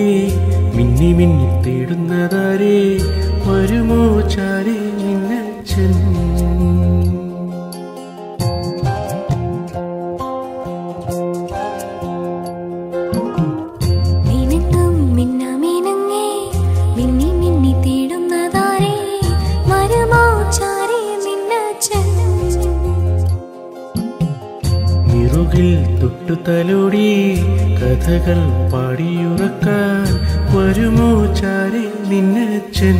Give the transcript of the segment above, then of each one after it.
മിന്നി മിന്നി തേടുന്നതാരേ വരുമോ ചാരേ നിന്നച്ഛൻ നിറുകിൽ തൊട്ടു തലോടി കഥകൾ പാടിയുറക്കാൻ വരുമോ ചാരേ നിന്നച്ഛൻ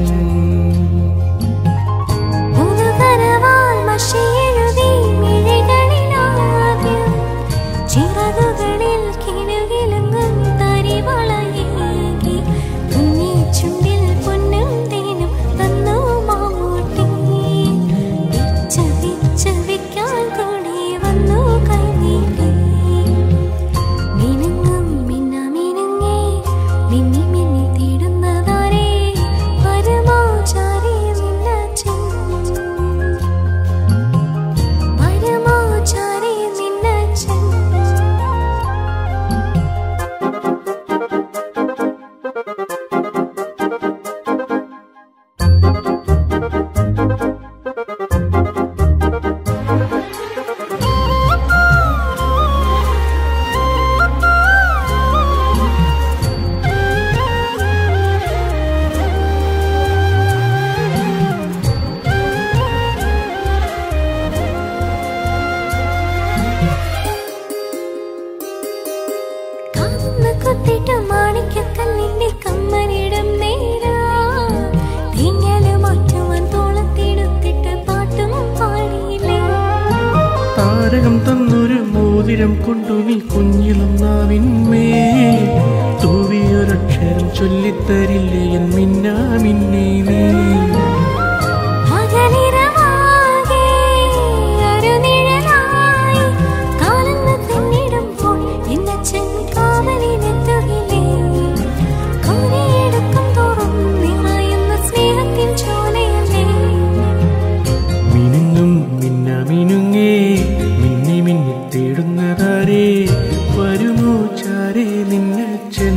താരകം തന്നൊരു മോതിരം കൊണ്ടു നീ കുഞ്ഞിളം നാവിന്മേ തൂവിയൊരക്ഷരം ചൊല്ലിത്തരില്ലേ എൻ മിന്നാ മിന്നേ നീ തേടുന്നതാരേ വരുമോ ചാരേ നിന്നച്ഛൻ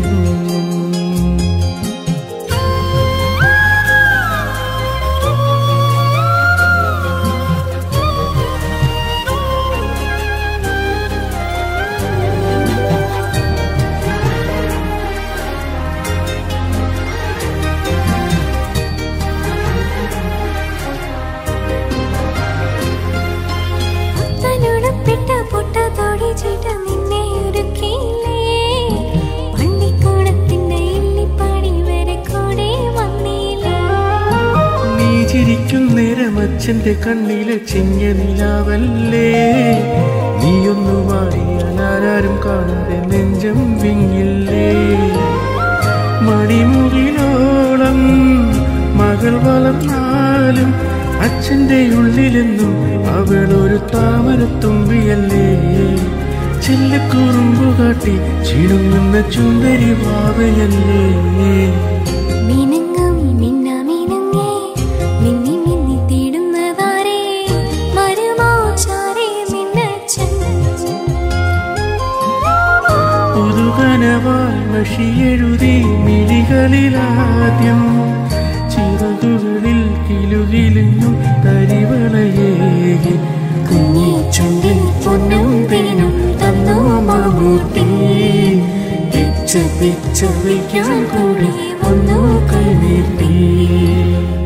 ചിരിക്കുന്നേരമച്ഛന്റെ കണ്ണിലെ ചിങ്ങ നിലാവല്ലേ നീയൊന്നു മാറിയാൽ ആരാരും കാണാതെ നെഞ്ചം വിങ്ങില്ലേ മണിമുകിലോളം മകൾ വളർന്നാലും അച്ഛന്റെ ഉള്ളിലെന്നും അവളൊരു താമരത്തുമ്പിയല്ലേ ചെല്ലക്കുറുമ്പു കാട്ടി ചിണുങ്ങുന്ന ചുന്ദരി വാവയല്ലേ പുതുകനവാൽ മഷിയെഴുതി മിഴികളിലാദ്യം ചിറകുകളിൽ കിലുകിലുന്നു തരിവളയേകി കുഞ്ഞി ചുണ്ടിൽ പൊന്നും തേനും തന്നോ മാമൂർത്തി പിച്ച പിച്ച വയ്ക്കാൻ കൂടി ഒന്നു കൈനീട്ടി